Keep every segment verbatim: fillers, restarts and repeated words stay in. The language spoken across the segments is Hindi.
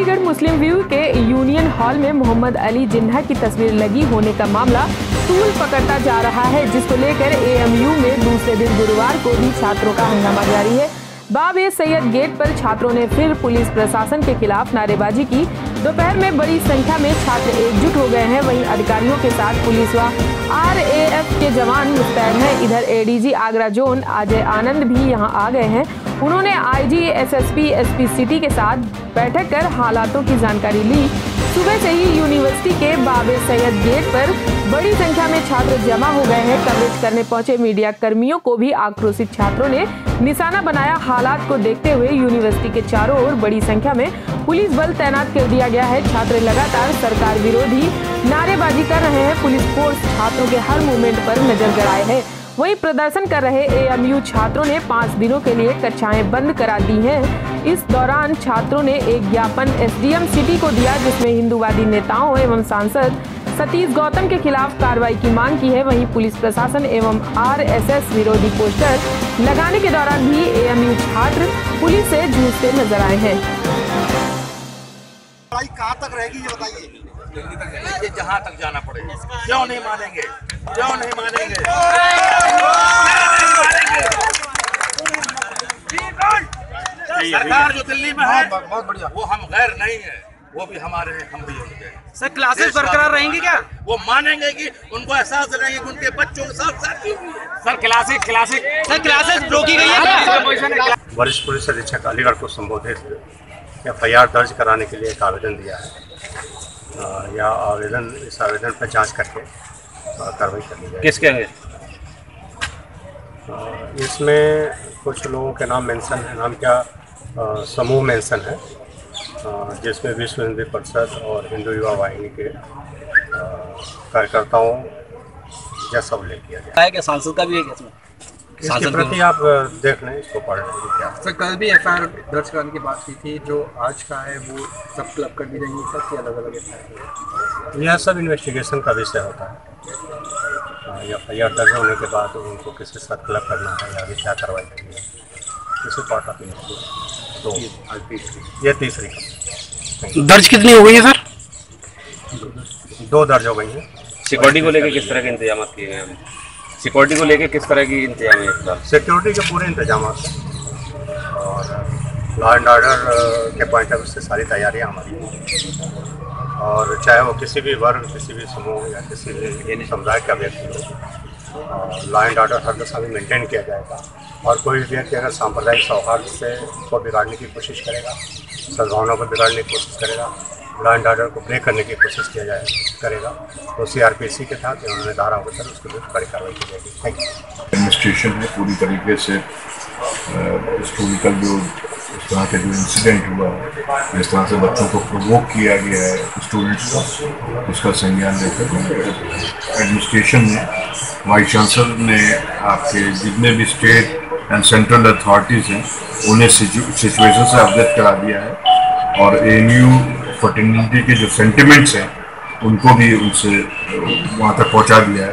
अलीगढ़ मुस्लिम व्यू के यूनियन हॉल में मोहम्मद अली जिन्ना की तस्वीर लगी होने का मामला तूल पकड़ता जा रहा है, जिसको लेकर एएमयू में दूसरे दिन गुरुवार को भी छात्रों का हंगामा जारी है। बाब सैयद गेट पर छात्रों ने फिर पुलिस प्रशासन के खिलाफ नारेबाजी की। दोपहर में बड़ी संख्या में छात्र एकजुट हो गए हैं। वहीं अधिकारियों के साथ पुलिस व आरएएफ के जवान मुस्तैद हैं। इधर एडीजी आगरा जोन अजय आनंद भी यहां आ गए हैं। उन्होंने आईजी, एसएसपी, एसपी सिटी के साथ बैठक कर हालातों की जानकारी ली। सुबह से ही यूनिवर्सिटी के बाब सैयद गेट पर बड़ी संख्या में छात्र जमा हो गए हैं। कवरेज करने पहुंचे मीडिया कर्मियों को भी आक्रोशित छात्रों ने निशाना बनाया। हालात को देखते हुए यूनिवर्सिटी के चारों ओर बड़ी संख्या में पुलिस बल तैनात कर दिया गया है। छात्र लगातार सरकार विरोधी नारेबाजी कर रहे हैं। पुलिस फोर्स छात्रों के हर मूवमेंट पर नजर गड़ाए है। वहीं प्रदर्शन कर रहे एएमयू छात्रों ने पाँच दिनों के लिए कक्षाएं बंद करा दी हैं। इस दौरान छात्रों ने एक ज्ञापन एसडीएम सिटी को दिया, जिसमें हिंदूवादी नेताओं एवं सांसद सतीश गौतम के खिलाफ कार्रवाई की मांग की है। वहीं पुलिस प्रशासन एवं आरएसएस विरोधी पोस्टर लगाने के दौरान भी एएमयू छात्र पुलिस से जूझते नजर आए हैं। कहाँ तक रहेगी ये बताइए? ये जहाँ तक जाना पड़ेगा। क्यों नहीं मानेंगे? क्यों नहीं मानेंगे? सरकार जो दिल्ली में है बहुत बढ़िया, वो हम गैर नहीं है, वो भी हमारे हैं, हम भी उनके। सर क्लासेस बरकरार रहेंगी क्या? वो मानेंगे कि उनको एहसास रहेंगे कि उनके बच्चों के साथ साथी हुए। Sir classes classes sir classes रोकी गई है। वरिष्ठ पुलिस अधीक्षक अलीगढ़ को संबोधित एफ आई आर दर्ज कराने के लिए एक आवेदन दिया है। या आवेदन इस आवेदन पर जांच करके कार्रवाई करनी जाए। किसके हैं? इसमें कुछ लोगों के नाम मेंशन है, नाम क्या समूह मेंशन है, जिसमें विश्व हिंदू परिषद और हिंदू युवा वाहिनी के कार्यकर्ताओं जैसा उल्लेख किया गया है। क्या सांसद का भी है? इसके प्रति आप देख लें, इसको पढ़ लें क्या। सर कल भी एफ आई आर दर्ज कराने की बात की थी, जो आज का है वो सब क्लब कर दी जाएंगी सब की अलग अलग एफ आई आर? यह सब इन्वेस्टिगेशन का विषय होता है। एफ आई आर दर्ज होने के बाद उनको किसके साथ क्लब करना है या आगे क्या कार्रवाई करनी है, इसी पार्ट ऑफ इन्वेस्टिगेशन। तो ये तीसरी दर्ज कितनी हो गई है सर? दो दर्ज हो गई हैं। सिक्योरिटी को लेकर किस तरह के इंतजाम किए गए हैं? सिक्योरिटी को लेकर किस तरह की इंतजाम है? सिक्योरिटी के पूरे इंतजाम और लॉ एंड ऑर्डर के पॉइंट ऑफ व्यू से सारी तैयारियां हमारी हैं। और चाहे वो किसी भी वर्ग, किसी भी समूह या किसी भी समुदाय का व्यक्ति हो, लॉ एंड ऑर्डर हर दशा में मेंटेन किया जाएगा। और कोई भी व्यक्ति अगर सांप्रदायिक सौहार्द से को बिगाड़ने की कोशिश करेगा, सद्भावना को बिगाड़ने की कोशिश करेगा, लॉ एंड ऑर्डर को ब्रेक करने की कोशिश किया जाए करेगा, तो सीआरपीसी के तहत उन्होंने धारा होकर उसके विरुद्ध कड़ी कार्रवाई की जाएगी। Thank you. एडमिनिस्ट्रेशन है पूरी तरीके से हिस्टोरिकल जो इस तरह के जो इंसिडेंट हुआ है, जिस तरह से बच्चों को प्रोवोक किया गया है स्टूडेंट्स को, उसका संज्ञान लेकर एडमिनिस्ट्रेशन ने, वाइस चांसलर ने आपके जितने भी स्टेट एंड सेंट्रल अथॉरिटीज़ हैं उन्हें सिचुएशन से अवगत करा दिया है। और ए एन यू फर्टिनिटी के जो सेंटिमेंट्स हैं उनको भी उनसे वहाँ तक पहुँचा दिया है।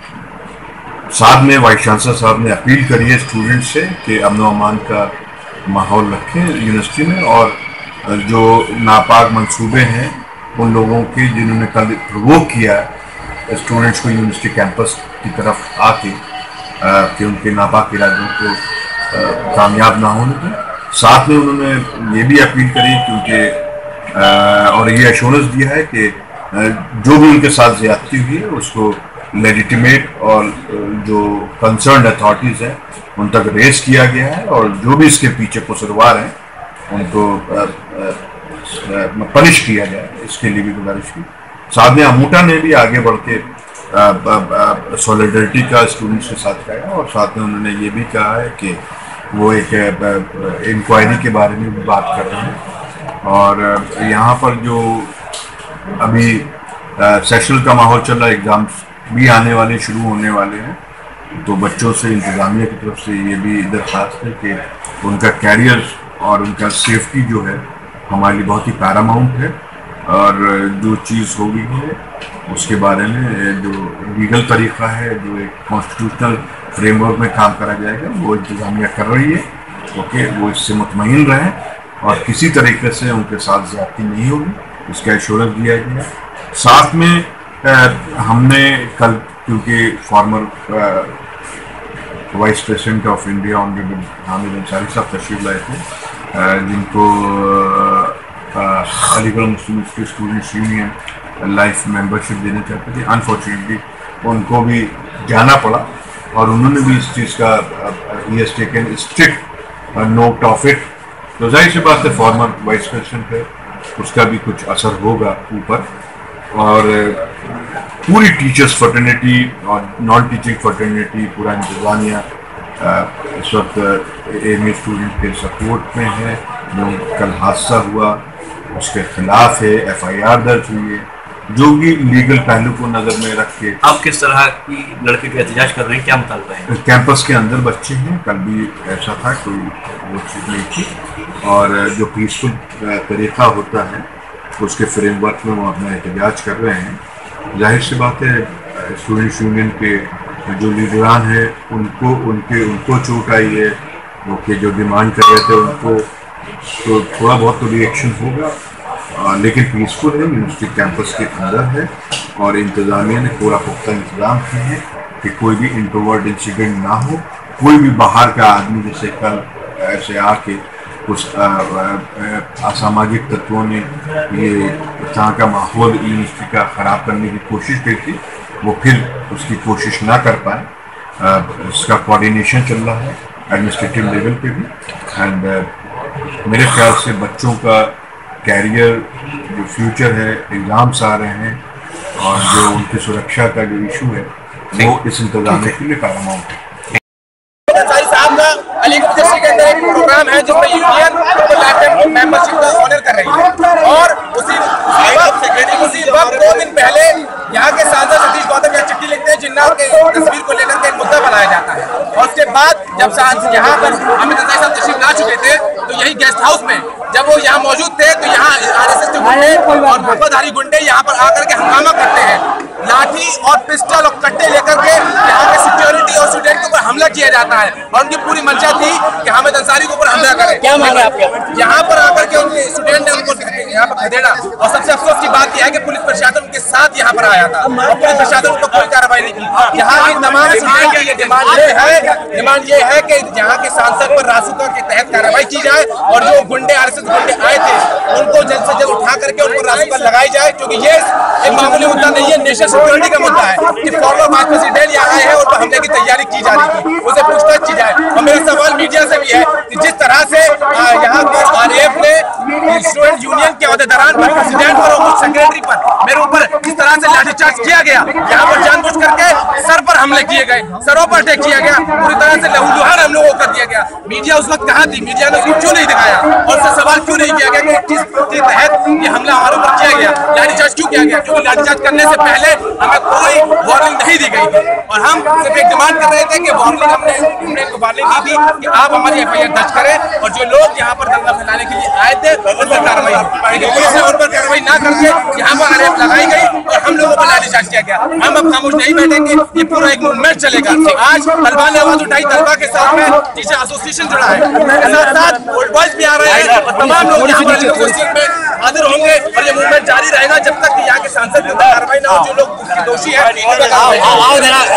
साथ में वाइस चांसलर साहब ने अपील करी है स्टूडेंट्स से कि अमन व अमान का माहौल रखें यूनिवर्सिटी में, और जो नापाक मंसूबे हैं उन लोगों के जिन्होंने कल प्रोवोक किया है स्टूडेंट्स को यूनिवर्सिटी कैंपस की तरफ आके कि उनके नापाक इरादों को आ, कामयाब ना होने दें। साथ में उन्होंने ये भी अपील करी क्योंकि और ये एश्योरेंस दिया है कि जो भी उनके साथ ज्यादती हुई है उसको लेजिटिमेट और जो कंसर्न्ड अथॉरिटीज़ हैं उन तक रेस किया गया है, और जो भी इसके पीछे कसूरवार हैं उनको पनिश किया जाए, इसके लिए भी गुजारिश की। साथ में अमूटा ने भी आगे बढ़ के सॉलिडरिटी का स्टूडेंट्स के साथ किया, और साथ में उन्होंने ये भी कहा है कि वो एक इंक्वायरी के बारे में भी बात कर रहे हैं। और यहाँ पर जो अभी सेशनल का माहौल चल रहा है, एग्ज़ाम्स भी आने वाले शुरू होने वाले हैं, तो बच्चों से इंतज़ामिया की तरफ से ये भी दरख्वास्त है कि उनका कैरियर और उनका सेफ्टी जो है हमारे लिए बहुत ही पैरामाउंट है। और जो चीज़ हो गई है उसके बारे में जो लीगल तरीक़ा है, जो एक कॉन्स्टिट्यूशनल फ्रेमवर्क में काम करा जाएगा, वो इंतज़ामिया कर रही है। ओके, वो इससे मुतमईन रहें और किसी तरीके से उनके साथ ज्यादती नहीं होगी, इसका एश्योरेंस दिया गया। साथ में आ, हमने कल, क्योंकि former vice president of India honourable Hamid Ansari साहब तशरीफ लाए थे, जिनको Aligarh Muslim students union life membership देना चाहते थे। अनफॉर्चुनेटली उनको भी जाना पड़ा और उन्होंने भी इस चीज़ का ही has taken strict note of it. तो जाहिर सी बात है फॉर्मर वाइस प्रेसिडेंट है, उसका भी कुछ असर होगा ऊपर। और पूरी टीचर्स फर्टर्निटी और नॉन टीचिंग फर्टर्निटी, पूरा इंतजामिया इस वक्त एम ए स्टूडेंट के सपोर्ट में है। जो कल हादसा हुआ उसके खिलाफ है, एफ आई आर दर्ज हुई है, जो भी लीगल पहलू को नज़र में रख के। आप किस तरह की लड़के का एहतजाज कर रहे हैं, क्या मुतालबा है? कैंपस के अंदर बच्चे हैं, कल भी ऐसा था, कोई वो चीज़ नहीं थी। और जो पीसफुल तरीका होता है उसके फ्रेमवर्क में वो अपना एहतजाज कर रहे हैं। जाहिर सी बात है स्टूडेंट्स यूनियन के जो लीडरान हैं उनको उनके उनको चोट आई है, वो के जो डिमांड कर रहे थे उनको, तो थोड़ा बहुत तो रिएक्शन होगा, आ, लेकिन पीसफुल है, यूनिवर्सिटी कैंपस के अंदर है और इंतज़ामिया ने पूरा पुख्ता इंतज़ाम किए हैं कि कोई भी इंट्रोवर्ट इंसिडेंट ना हो। कोई भी बाहर का आदमी जैसे कल ऐसे आके कुछ असामाजिक तत्वों ने ये यहाँ का माहौल यूनिवर्सिटी का ख़राब करने की कोशिश की थी, वो फिर उसकी कोशिश ना कर पाए। इसका कोऑर्डिनेशन चल रहा है एडमिनिस्ट्रेटिव लेवल पे भी। एंड मेरे ख्याल से बच्चों का कैरियर, जो फ्यूचर है, एग्ज़ाम्स आ रहे हैं और जो उनकी सुरक्षा का जो इशू है वो इस इंतजाम के लिए पैरामाउंट है। साहब का अलीगढ़ डिस्ट्रिक्ट के अंदर एक प्रोग्राम है जिसमें यूनियन मेंबरशिप का ऑनर कर रही है और उसी वक्त उसी वक्त दो दिन पहले यहाँ के सांसद सतीश गौतम यहाँ चिट्ठी लिखते हैं जिन्ना के तस्वीर को लेकर के एक मुद्दा बनाया जाता है। और उसके बाद जब सांसद यहाँ पर हामिद अंसारी साहब तशरीफ ला चुके थे तो यही गेस्ट हाउस में जब वो यहाँ मौजूद थे तो यहाँ आरएसएस के गुंडे और भगवतधारी गुंडे यहाँ पर आकर के हंगामा करते हैं, लाठी और पिस्टल और कट्टे लेकर के यहाँ के सिक्योरिटी और स्टूडेंट के ऊपर हमला किया जाता है और उनकी पूरी मंशा थी कि हामिद अंसारी के ऊपर हमला करें। क्या मांग है आपके? यहाँ पर आकर के उनके स्टूडेंट ने उनको यहाँ पर खदेड़ा और सबसे अफसोस की बात यह है कि पुलिस प्रशासन उनके साथ यहाँ पर आया था और पुलिस प्रशासन उनको कोई कार्रवाई नहीं की। यहाँ की तमाम स्टूडेंट की डिमांड ये है डिमांड ये है कि यहाँ के सांसद पर रासुका के तहत कार्रवाई की जाए और जो गुंडे आरएसएस गुंडे आए थे उनको जल्द से जल्द उठा करके उनको रासुका लगाई जाए, क्योंकि ये एक मामूली मुद्दा नहीं है, नेशनल सिक्योरिटी का मुद्दा है कि फॉर्मर वाइस प्रेसिडेंट यहाँ आए हैं और पर हमले की तैयारी की जा रही थी, उसे पूछताछ की जाए। और मेरा सवाल मीडिया से भी है कि जिस तरह से यहाँ पर आरएएफ ने स्टूडेंट यूनियन के अहदेदारान पर, प्रेसिडेंट पर और सेक्रेटरी पर मेरे ऊपर जिस तरह से लाठीचार्ज किया गया, यहाँ पर जानबूझ करके सर पर हमले किए गए, सरों पर अटैक किया गया, पूरी तरह से लहूलुहान हम लोगों को कर दिया गया। मीडिया उस वक्त कहाँ थी? मीडिया ने उसको क्यों नहीं दिखाया और उससे सवाल क्यों नहीं किया गया कि किस के तहत ये हमला हमारे ऊपर किया गया, लाठीचार्ज क्यों किया गया? क्योंकि लाठीचार्ज करने से पहले हमें कोई वार्निंग नहीं दी गई थी और हम सिर्फ एक डिमांड कर रहे थे कि वार्निंग हमने हमने इनको वार्निंग दी थी कि आप हमारी एफ आई आर दर्ज करें और जो लोग यहाँ पर दंगा फैलाने के लिए आए थे उन पर कार्रवाई हो, लेकिन पुलिस ने उन पर कार्रवाई ना करके यहाँ पर आरोप लगाई गई और हम लोगों पर लाठीचार्ज किया गया। हम अब खामोश नहीं बैठेंगे, ये पूरा एक मूवमेंट चलेगा। आज तलबा ने आवाज उठाई, तलबा के साथ में टीचर एसोसिएशन जुड़ा है, उसके साथ साथ ओल्ड बॉयज भी आ रहे हैं और तमाम लोग यहाँ पर एसोसिएशन में हाजिर होंगे और ये मूवमेंट जारी रहेगा जब तक कि यहाँ के सांसद की कार्रवाई ना हो, जो लोग दोषी है।